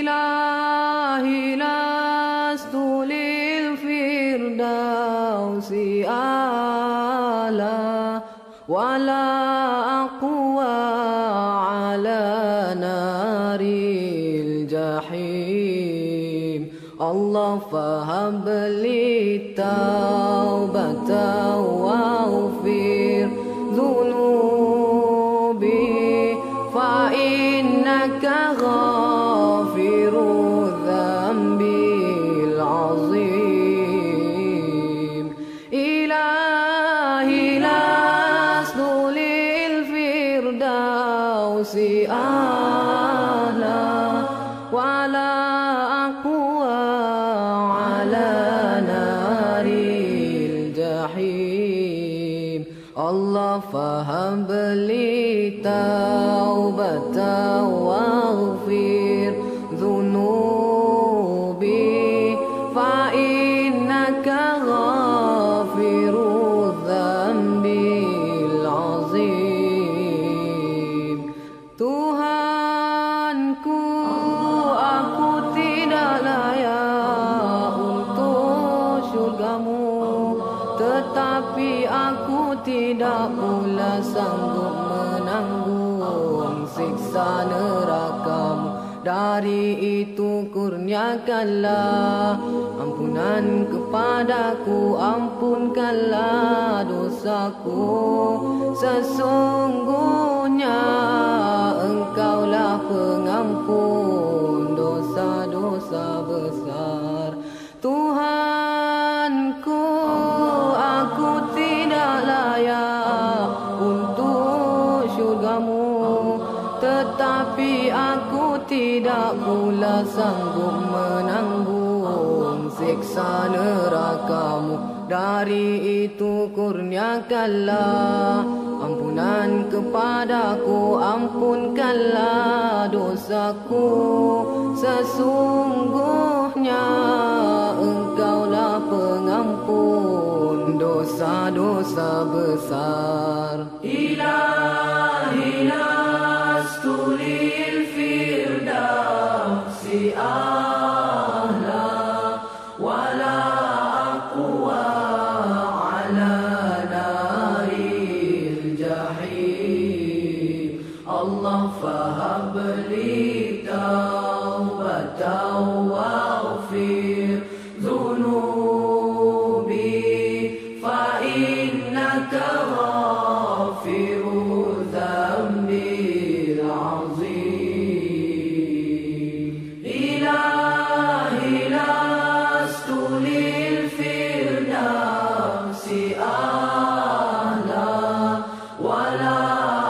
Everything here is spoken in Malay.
إلهي لست للفردوس أعلى ولا أقوى على نار الجحيم الله فهب لي توبة واغفر ذنوبي فإنك غافر الذنب العظيم إلهي لست للفردوس أعلى ولا أقوى على نار الجحيم الله فهب لي توبة واغفر ذنوبي فإنك غافر الذنب العظيم Tuhanku, aku tidak layak untuk syurgamu, tetapi aku tidak pula sanggup menanggung siksa nerakamu. Dari itu kurniakanlah ampunan kepadaku, ampunkanlah dosaku. Sesungguhnya Engkaulah pengampun dosa-dosa besar. Tuhanku, aku tidak layak untuk syurgamu, tetapi aku tidak pula sanggup menanggung siksa nerakamu. Dari itu kurniakanlah ampunan kepadaku, ampunkanlah dosaku. Sesungguhnya Engkaulah pengampun dosa-dosa besar. Ilahi lastu lil firdausi a'la wala aqwa ala naril jahim Allah fahab li taubatan waghfir dhunubi fa innaka ghafirul dhanbil azim. Ilahi lastu lil firdausi a'la wala